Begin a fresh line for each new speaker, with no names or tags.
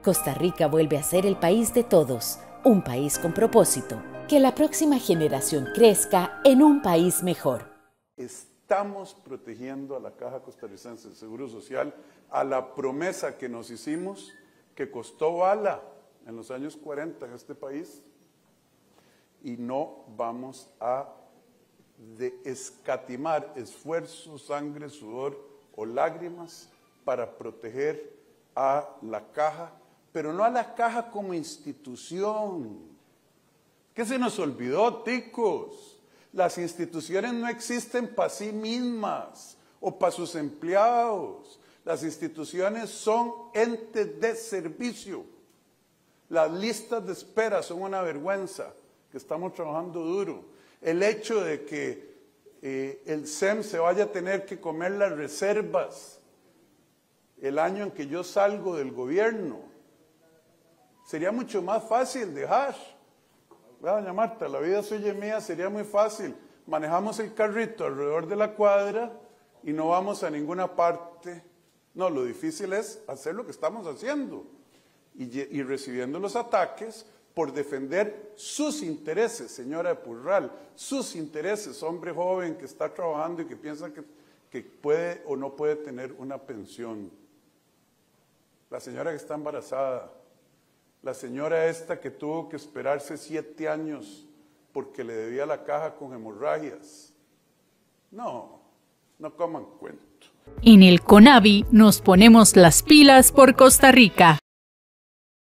Costa Rica vuelve a ser el país de todos, un país con propósito. Que la próxima generación crezca en un país mejor.
Estamos protegiendo a la Caja Costarricense de Seguro Social, a la promesa que nos hicimos, que costó bala en los años 40 en este país, y no vamos a escatimar esfuerzo, sangre, sudor o lágrimas para proteger a la Caja, pero no a la Caja como institución. ¿Qué se nos olvidó, ticos? Las instituciones no existen para sí mismas o para sus empleados. Las instituciones son entes de servicio. Las listas de espera son una vergüenza, que estamos trabajando duro. El hecho de que el SEM se vaya a tener que comer las reservas el año en que yo salgo del gobierno, sería mucho más fácil dejar. Doña Marta, la vida suya y mía sería muy fácil. Manejamos el carrito alrededor de la cuadra y no vamos a ninguna parte. No, lo difícil es hacer lo que estamos haciendo y recibiendo los ataques por defender sus intereses, señora de Purral, sus intereses, hombre joven que está trabajando y que piensa que puede o no puede tener una pensión. La señora que está embarazada, la señora esta que tuvo que esperarse 7 años porque le debía la Caja con hemorragias. No coman cuento.
En el CONAVI nos ponemos las pilas por Costa Rica.